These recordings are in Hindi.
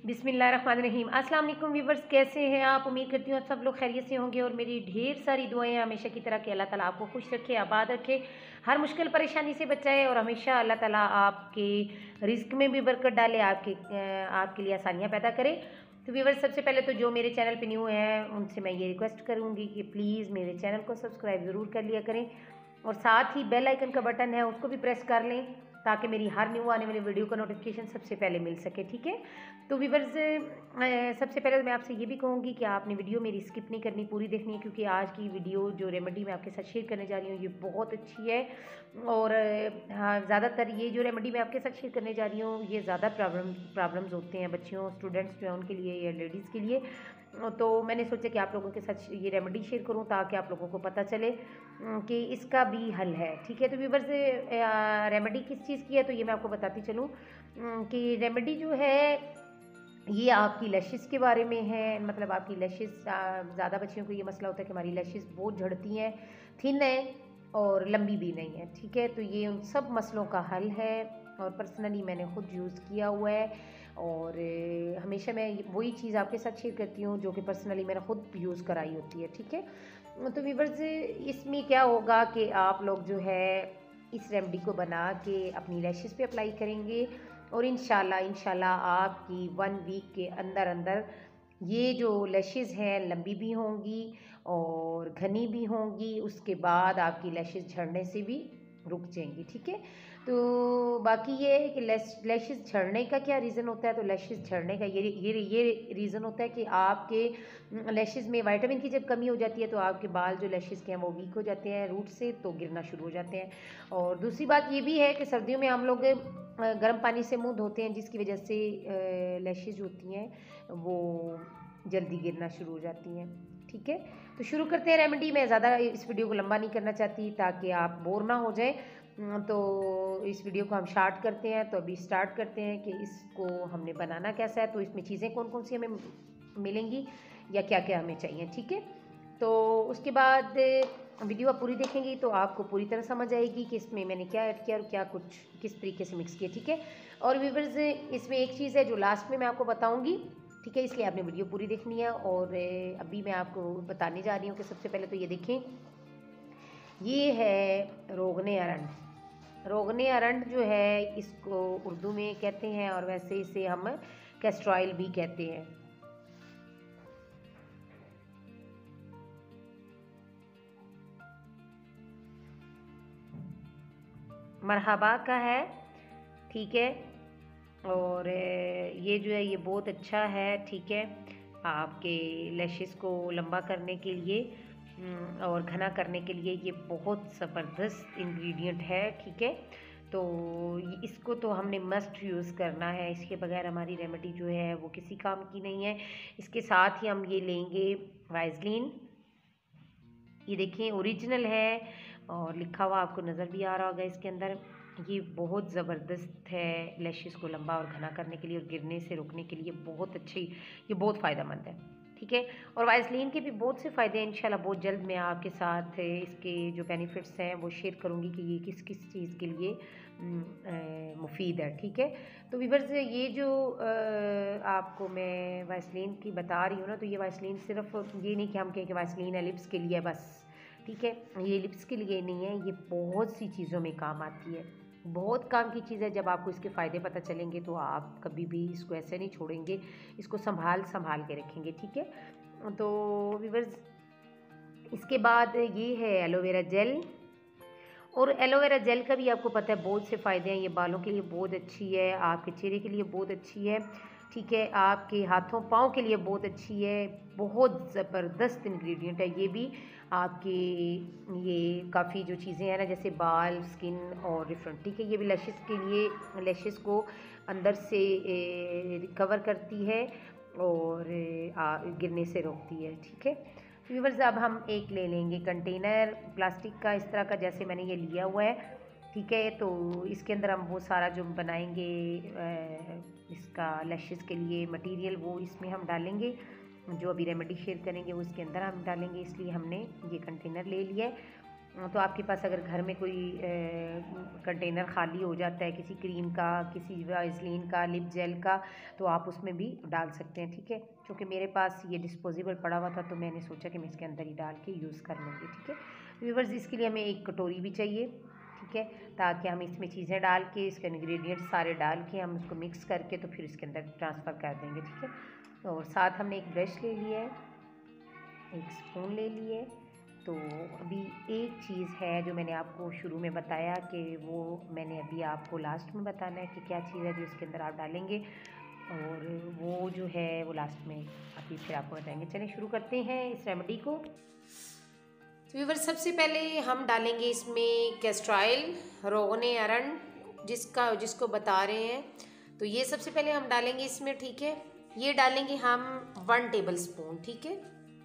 बिस्मिल्लाहिर्रहमानिर्रहीम। अस्सलाम वालेकुम व्यूवर्स, कैसे हैं आप? उम्मीद करती हूँ सब लोग खैरियत से होंगे और मेरी ढेर सारी दुआएं हमेशा की तरह कि अल्लाह ताला आपको खुश रखे, आबाद रखे, हर मुश्किल परेशानी से बचाए और हमेशा अल्लाह ताला आपके रिस्क में भी बरकत डाले, आपके लिए आसानियाँ पैदा करे। तो व्यूवर्स, सबसे पहले तो जो मेरे चैनल पे न्यू हैं उनसे मैं ये रिक्वेस्ट करूँगी कि प्लीज़ मेरे चैनल को सब्सक्राइब ज़रूर कर लिया करें और साथ ही बेल आइकन का बटन है उसको भी प्रेस कर लें ताकि मेरी हर न्यू आने वाली वीडियो का नोटिफिकेशन सबसे पहले मिल सके। ठीक है, तो व्यूवर्स, सबसे पहले मैं आपसे ये भी कहूँगी कि आपने वीडियो मेरी स्किप नहीं करनी, पूरी देखनी है, क्योंकि आज की वीडियो जो रेमेडी मैं आपके साथ शेयर करने जा रही हूँ ये बहुत अच्छी है। और हाँ, ज़्यादातर ये जो रेमेडी मैं आपके साथ शेयर करने जा रही हूँ ये ज़्यादा प्रॉब्लम्स होते हैं बच्चियों, स्टूडेंट्स जो हैं उनके लिए या लेडीज़ के लिए। तो मैंने सोचा कि आप लोगों के साथ ये रेमेडी शेयर करूं ताकि आप लोगों को पता चले कि इसका भी हल है। ठीक है, तो व्यूअर्स, रेमेडी किस चीज़ की है तो ये मैं आपको बताती चलूं कि रेमेडी जो है ये आपकी लैशेस के बारे में है। मतलब आपकी लैशेस, ज़्यादा बच्चियों को ये मसला होता है कि हमारी लैशेस बहुत झड़ती हैं, थिन है और लंबी भी नहीं है। ठीक है, तो ये उन सब मसलों का हल है और पर्सनली मैंने खुद यूज़ किया हुआ है और हमेशा मैं वही चीज़ आपके साथ शेयर करती हूँ जो कि पर्सनली मैंने खुद यूज़ कराई होती है। ठीक है, तो व्यूअर्स, इसमें क्या होगा कि आप लोग जो है इस रेमेडी को बना के अपनी लैशेस पे अप्लाई करेंगे और इंशाल्लाह आपकी 1 वीक के अंदर अंदर ये जो लैशेस हैं लंबी भी होंगी और घनी भी होंगी, उसके बाद आपकी लैशेस झड़ने से भी रुक जाएंगी। ठीक है, तो बाकी ये है कि लैशेस झड़ने का क्या रीज़न होता है, तो लैशेस झड़ने का ये रीज़न होता है कि आपके लैशेस में विटामिन की जब कमी हो जाती है तो आपके बाल जो लैशेस के हैं वो वीक हो जाते हैं रूट से, तो गिरना शुरू हो जाते हैं। और दूसरी बात ये भी है कि सर्दियों में हम लोग गर्म पानी से मुंह धोते हैं जिसकी वजह से लैशेज होती हैं वो जल्दी गिरना शुरू हो जाती हैं। ठीक है, तो शुरू करते हैं रेमेडी। मैं ज़्यादा इस वीडियो को लंबा नहीं करना चाहती ताकि आप बोर ना हो जाए, तो इस वीडियो को हम स्टार्ट करते हैं। तो अभी स्टार्ट करते हैं कि इसको हमने बनाना कैसा है, तो इसमें चीज़ें कौन कौन सी हमें मिलेंगी या क्या क्या हमें चाहिए। ठीक है, तो उसके बाद वीडियो आप पूरी देखेंगी तो आपको पूरी तरह समझ आएगी कि इसमें मैंने क्या ऐड किया और क्या कुछ किस तरीके से मिक्स किया। ठीक है, और व्यूअर्स, इसमें एक चीज़ है जो लास्ट में मैं आपको बताऊंगी। ठीक है, इसलिए आपने वीडियो पूरी देखनी है। और अभी मैं आपको बताने जा रही हूँ कि सबसे पहले तो ये देखें, ये है रोगने अरंड। रोगने अरंड जो है इसको उर्दू में कहते हैं और वैसे इसे हम कैस्टर ऑयल भी कहते हैं। मरहबा का है। ठीक है, और ये जो है ये बहुत अच्छा है। ठीक है, आपके लैशेस को लंबा करने के लिए और घना करने के लिए ये बहुत ज़बरदस्त इंग्रेडिएंट है। ठीक है, तो इसको तो हमने मस्ट यूज़ करना है, इसके बगैर हमारी रेमेडी जो है वो किसी काम की नहीं है। इसके साथ ही हम ये लेंगे वाइसलीन। ये देखें ओरिजिनल है और लिखा हुआ आपको नज़र भी आ रहा होगा इसके अंदर। ये बहुत ज़बरदस्त है लैशेस को लंबा और घना करने के लिए और गिरने से रोकने के लिए बहुत अच्छी, ये बहुत फ़ायदेमंद है। ठीक है, और वाइसलीन के भी बहुत से फ़ायदे हैं। इंशाल्लाह बहुत जल्द मैं आपके साथ इसके जो बेनिफिट्स हैं वो शेयर करूँगी कि ये किस किस चीज़ के लिए मुफीद है। ठीक है, तो व्यूअर्स, ये जो आपको मैं वाइसलीन की बता रही हूँ ना, तो ये वाइसलीन सिर्फ ये नहीं कि हम कहें कि वाइसलीन है लिप्स के लिए बस। ठीक है, ये लिप्स के लिए नहीं है, ये बहुत सी चीज़ों में काम आती है, बहुत काम की चीज़ है। जब आपको इसके फ़ायदे पता चलेंगे तो आप कभी भी इसको ऐसे नहीं छोड़ेंगे, इसको संभाल के रखेंगे। ठीक है, तो व्यूअर्स, इसके बाद ये है एलोवेरा जेल। और एलोवेरा जेल का भी आपको पता है बहुत से फ़ायदे हैं, ये बालों के लिए बहुत अच्छी है, आपके चेहरे के लिए बहुत अच्छी है। ठीक है, आपके हाथों पाँव के लिए बहुत अच्छी है, बहुत ज़बरदस्त इंग्रेडिएंट है ये भी आपके। ये काफ़ी जो चीज़ें हैं ना, जैसे बाल, स्किन और डिफरेंट। ठीक है, ये भी लैशेस के लिए, लैशेस को अंदर से रिकवर करती है और गिरने से रोकती है। ठीक है, व्यूअर्स, अब हम एक ले लेंगे कंटेनर प्लास्टिक का इस तरह का, जैसे मैंने ये लिया हुआ है। ठीक है, तो इसके अंदर हम वो सारा जो बनाएंगे इसका लैशेस के लिए मटेरियल वो इसमें हम डालेंगे, जो अभी रेमेडी शेयर करेंगे वो इसके अंदर हम डालेंगे, इसलिए हमने ये कंटेनर ले लिया है। तो आपके पास अगर घर में कोई कंटेनर खाली हो जाता है किसी क्रीम का, किसी वाइसलीन का, लिप जेल का, तो आप उसमें भी डाल सकते हैं, ठीक है। क्योंकि मेरे पास ये डिस्पोजेबल पड़ा हुआ था तो मैंने सोचा कि मैं इसके अंदर ही डाल के यूज़ कर लूँगी, ठीक है। व्यूअर्स, इसके लिए हमें एक कटोरी भी चाहिए, ठीक है, ताकि हम इसमें चीज़ें डाल के, इसके इंग्रेडिएंट्स सारे डाल के हम उसको मिक्स करके तो फिर इसके अंदर ट्रांसफ़र कर देंगे, ठीक है। और साथ हमने एक ब्रश ले लिया है, एक स्पून ले लिए। तो अभी एक चीज़ है जो मैंने आपको शुरू में बताया कि वो मैंने अभी आपको लास्ट में बताना है कि क्या चीज़ है जो इसके अंदर आप डालेंगे, और वो जो है वो लास्ट में अभी फिर आपको बताएंगे। चलिए शुरू करते हैं इस रेमेडी को। तो व्यूअर्स, सबसे पहले हम डालेंगे इसमें कैस्टर ऑयल, रोगन अरंड जिसको बता रहे हैं, तो ये सबसे पहले हम डालेंगे इसमें, ठीक है। ये डालेंगे हम 1 टेबल स्पून, ठीक है।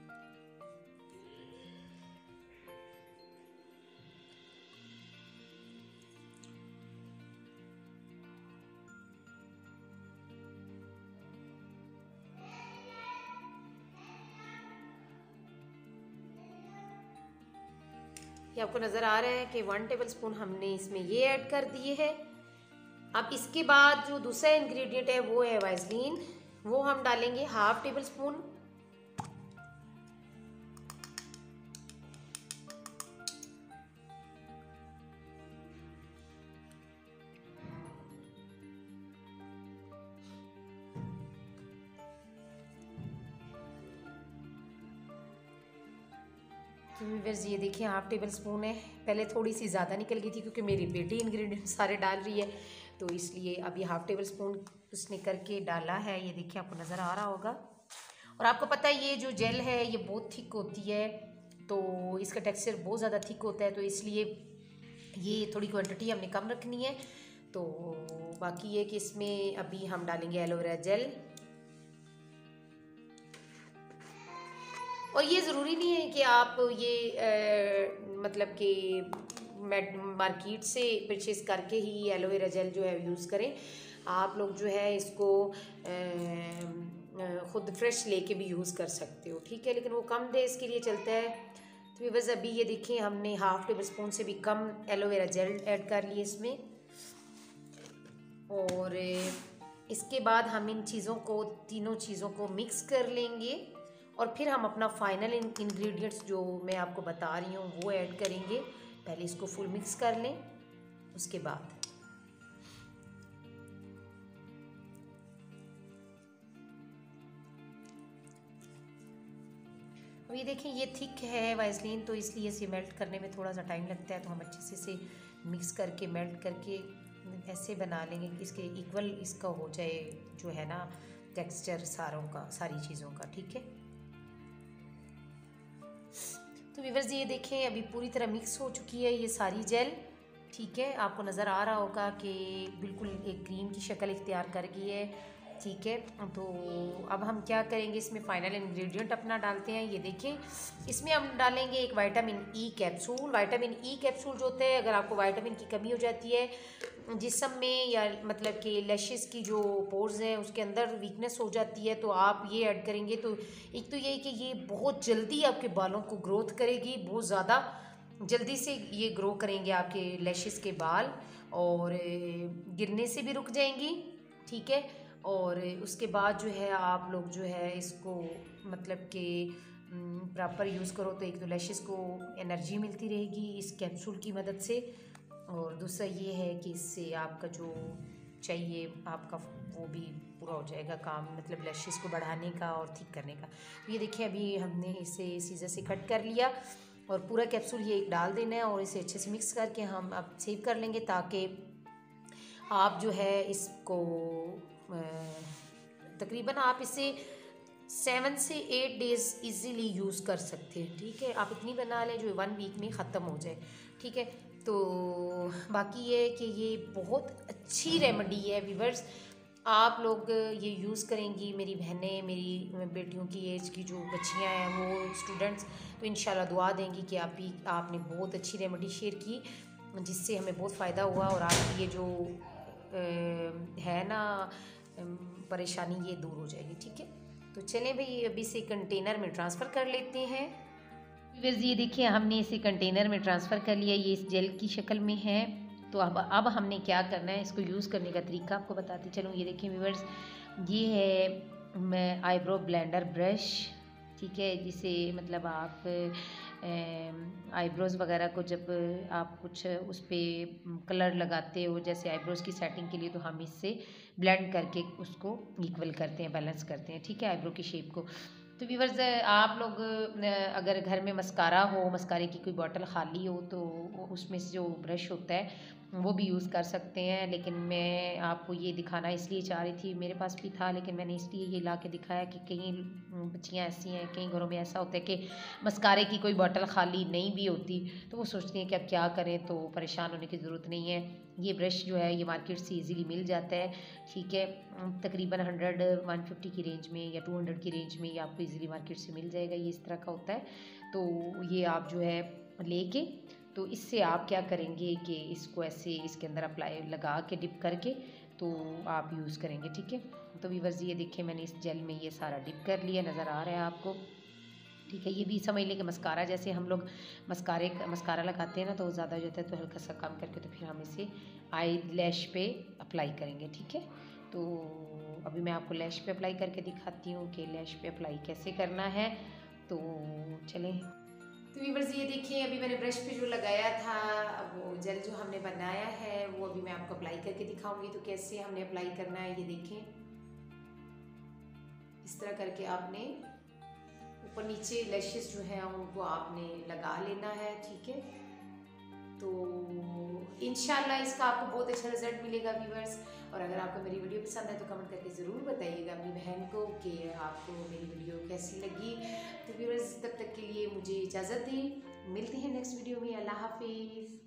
ये आपको नज़र आ रहा है कि 1 टेबल स्पून हमने इसमें ये ऐड कर दिए है। अब इसके बाद जो दूसरा इंग्रेडिएंट है वो है वाइसलीन, वो हम डालेंगे 1/2 टेबल स्पून। तो व्यूअर्स, ये देखिए 1/2 टेबल स्पून है। पहले थोड़ी सी ज़्यादा निकल गई थी क्योंकि मेरी बेटी इंग्रेडिएंट सारे डाल रही है, तो इसलिए अब ये 1/2 टेबल स्पून उसने करके डाला है। ये देखिए आपको नज़र आ रहा होगा। और आपको पता है ये जो जेल है ये बहुत थिक होती है, तो इसका टेक्सचर बहुत ज़्यादा थिक होता है, तो इसलिए ये थोड़ी क्वांटिटी हमने कम रखनी है। तो बाकी ये कि इसमें अभी हम डालेंगे एलोवेरा जेल। और ये ज़रूरी नहीं है कि आप ये मतलब कि मार्केट से परचेज़ करके ही एलोवेरा जेल जो है यूज़ करें। आप लोग जो है इसको ख़ुद फ्रेश लेके भी यूज़ कर सकते हो, ठीक है, लेकिन वो कम डेज़ के लिए चलता है। तो बस अभी ये देखिए हमने 1/2 टेबल स्पून से भी कम एलोवेरा जेल ऐड कर लिए इसमें। और इसके बाद हम इन चीज़ों को, तीनों चीज़ों को मिक्स कर लेंगे और फिर हम अपना फाइनल इंग्रेडिएंट्स जो मैं आपको बता रही हूँ वो ऐड करेंगे। पहले इसको फुल मिक्स कर लें, उसके बाद अब ये देखें ये थिक है वाइसलीन, तो इसलिए इसे मेल्ट करने में थोड़ा सा टाइम लगता है, तो हम अच्छे से इसे मिक्स करके मेल्ट करके ऐसे बना लेंगे कि इसके इक्वल इसका हो जाए जो है ना टेक्सचर सारी चीज़ों का, ठीक है। तो व्यूअर्स, ये देखें अभी पूरी तरह मिक्स हो चुकी है ये सारी जेल, ठीक है। आपको नज़र आ रहा होगा कि बिल्कुल एक क्रीम की शक्ल इख्तियार कर गई है, ठीक है। तो अब हम क्या करेंगे, इसमें फाइनल इंग्रेडिएंट अपना डालते हैं। ये देखें इसमें हम डालेंगे एक vitamin E capsule. Vitamin E capsule जो होता है, अगर आपको विटामिन की कमी हो जाती है जिस्म में, या मतलब कि लैशेस की जो पोर्स हैं उसके अंदर वीकनेस हो जाती है, तो आप ये ऐड करेंगे तो एक तो ये कि ये बहुत जल्दी आपके बालों को ग्रोथ करेगी, बहुत ज़्यादा जल्दी से ये ग्रो करेंगे आपके लैशेस के बाल, और गिरने से भी रुक जाएंगी, ठीक है। और उसके बाद जो है आप लोग जो है इसको मतलब कि प्रॉपर यूज़ करो तो एक तो लैशेस को एनर्जी मिलती रहेगी इस कैप्सूल की मदद से, और दूसरा ये है कि इससे आपका जो चाहिए आपका वो भी पूरा हो जाएगा काम, मतलब लैशेस को बढ़ाने का और ठीक करने का। ये देखिए अभी हमने इसे सीजर से कट कर लिया और पूरा कैप्सूल ये एक डाल देना है और इसे अच्छे से मिक्स करके हम अब सेव कर लेंगे, ताकि आप जो है इसको तकरीबन आप इसे 7 से 8 डेज़ इजीली यूज़ कर सकते हैं, ठीक है। आप इतनी बना लें जो 1 वीक में ख़त्म हो जाए, ठीक है। तो बाकी ये है कि ये बहुत अच्छी रेमेडी है व्यूअर्स, आप लोग ये यूज़ करेंगी, मेरी बहनें, मेरी बेटियों की एज की जो बच्चियां हैं वो स्टूडेंट्स, तो इंशाल्लाह दुआ देंगी कि आपने बहुत अच्छी रेमेडी शेयर की जिससे हमें बहुत फ़ायदा हुआ और आपकी ये जो है ना परेशानी ये दूर हो जाएगी, ठीक है। तो चलें भाई अभी से कंटेनर में ट्रांसफ़र कर लेते हैं। व्यूअर्स ये देखिए हमने इसे कंटेनर में ट्रांसफ़र कर लिया, ये इस जेल की शक्ल में है। तो अब हमने क्या करना है, इसको यूज़ करने का तरीका आपको बताती चलूँ। ये देखिए व्यूअर्स, ये है मैं आईब्रो ब्लेंडर ब्रश, ठीक है, जिसे मतलब आप आईब्रोज़ वगैरह को जब आप कुछ उस पर कलर लगाते हो, जैसे आईब्रोज़ की सेटिंग के लिए, तो हम इससे ब्लेंड करके उसको इक्वल करते हैं, बैलेंस करते हैं, ठीक है, आईब्रो की शेप को। तो व्यूअर्स आप लोग अगर घर में मस्कारा हो, मस्कारे की कोई बॉटल खाली हो, तो उसमें से जो ब्रश होता है वो भी यूज़ कर सकते हैं। लेकिन मैं आपको ये दिखाना इसलिए चाह रही थी, मेरे पास भी था लेकिन मैंने इसलिए ये ला के दिखाया कि कई बच्चियाँ ऐसी हैं, कई घरों में ऐसा होता है कि मस्कारे की कोई बॉटल खाली नहीं भी होती, तो वो सोचती हैं कि अब क्या करें, तो परेशान होने की ज़रूरत नहीं है। ये ब्रश जो है ये मार्केट से ईज़िली मिल जाता है, ठीक है, तकरीबन 100-150 की रेंज में या 200 की रेंज में ये आपको ईज़िली मार्केट से मिल जाएगा। ये इस तरह का होता है। तो ये आप जो है लेके, तो इससे आप क्या करेंगे कि इसको ऐसे इसके अंदर अप्लाई लगा के डिप करके तो आप यूज़ करेंगे, ठीक है। तो व्यूअर्स ये देखिए मैंने इस जेल में ये सारा डिप कर लिया, नज़र आ रहा है आपको, ठीक है। ये भी समझ लें कि मस्कारा, जैसे हम लोग मस्कारा लगाते हैं ना, तो ज़्यादा हो जाता है, तो हल्का सा कम करके तो फिर हम इसे आई लैश पे अप्लाई करेंगे, ठीक है। तो अभी मैं आपको लैश पे अप्लाई करके दिखाती हूँ कि लैश पे अप्लाई कैसे करना है। तो चलें। तो व्यूअर्स ये देखिए अभी मैंने ब्रश पे जो लगाया था, वो जेल जो हमने बनाया है वो अभी मैं आपको अप्लाई करके दिखाऊंगी। तो कैसे हमने अप्लाई करना है ये देखें, इस तरह करके आपने ऊपर नीचे लैशेस जो है उनको आपने लगा लेना है, ठीक है। तो इंशाल्लाह इसका आपको बहुत अच्छा रिजल्ट मिलेगा व्यूअर्स। और अगर आपको मेरी वीडियो पसंद है तो कमेंट करके ज़रूर बताइएगा अपनी बहन को कि आपको मेरी वीडियो कैसी लगी। तो व्यूअर्स तब तक के लिए मुझे इजाज़त दें, मिलते हैं नेक्स्ट वीडियो में। अल्लाह हाफिज़।